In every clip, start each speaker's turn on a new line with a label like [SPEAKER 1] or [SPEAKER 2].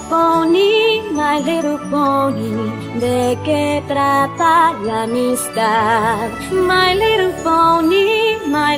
[SPEAKER 1] My little pony, ¿de qué trata la amistad? My little pony,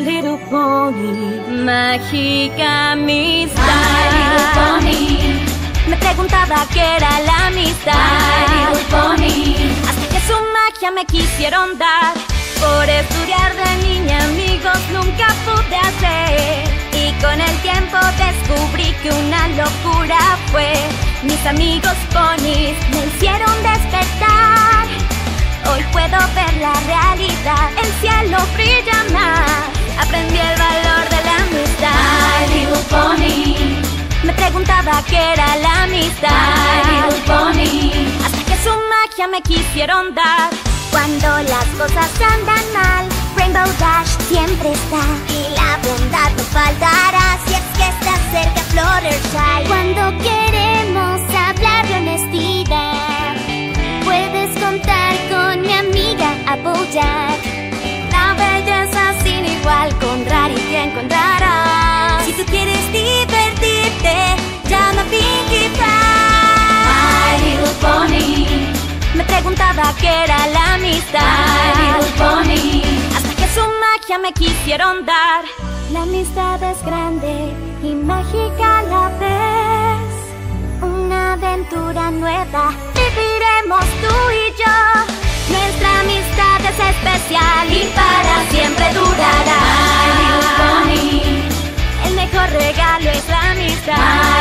[SPEAKER 1] mágica amistad.
[SPEAKER 2] My little pony,
[SPEAKER 1] me preguntaba qué era la amistad.
[SPEAKER 2] My little pony,
[SPEAKER 1] hasta que su magia me quisieron dar. Por estudiar de niña amigos nunca pude hacer. Y con el tiempo descubrí que una locura fue. Mis amigos ponis me hicieron despertar. Hoy puedo ver la realidad, el cielo brilla más. Aprendí el valor de la amistad.
[SPEAKER 2] My little pony,
[SPEAKER 1] me preguntaba qué era la amistad.
[SPEAKER 2] My little pony,
[SPEAKER 1] hasta que su magia me quisieron dar. Cuando las cosas andan mal, Rainbow Dash siempre está. Y la bondad no faltará si es que está cerca Fluttershy. Cuando queremos hablar de honestidad, puedes contar con mi amiga Applejack. La belleza sin igual con Rarity te encontrarás. Si tú quieres divertirte, llama a Pinkie Pie.
[SPEAKER 2] My little pony,
[SPEAKER 1] me preguntaba qué era la amistad.
[SPEAKER 2] My little pony,
[SPEAKER 1] hasta que su magia me quisieron dar. La amistad es grande y mágica a la vez. Una aventura nueva viviremos tú y yo. Nuestra amistad es especial y para siempre durará.
[SPEAKER 2] My little pony,
[SPEAKER 1] el mejor regalo es la amistad.